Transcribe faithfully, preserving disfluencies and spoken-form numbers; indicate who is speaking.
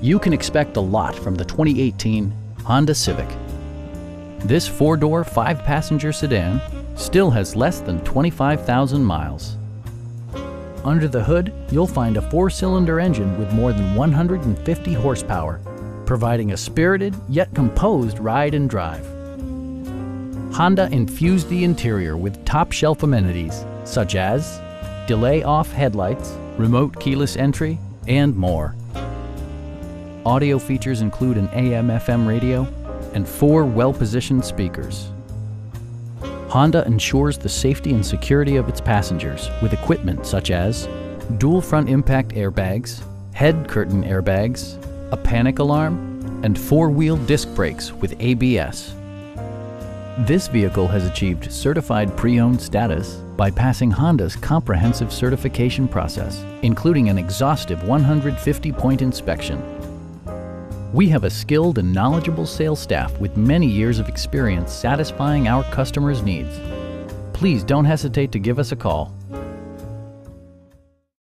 Speaker 1: You can expect a lot from the twenty eighteen Honda Civic. This four-door, five-passenger sedan still has less than twenty-five thousand miles. Under the hood, you'll find a four-cylinder engine with more than one hundred fifty horsepower, providing a spirited yet composed ride and drive. Honda infused the interior with top-shelf amenities such as delay-off headlights, remote keyless entry, and more. Audio features include an A M F M radio and four well-positioned speakers. Honda ensures the safety and security of its passengers with equipment such as dual front impact airbags, head curtain airbags, a panic alarm, and four-wheel disc brakes with A B S. This vehicle has achieved certified pre-owned status by passing Honda's comprehensive certification process, including an exhaustive one hundred fifty point inspection. We have a skilled and knowledgeable sales staff with many years of experience satisfying our customers' needs. Please don't hesitate to give us a call.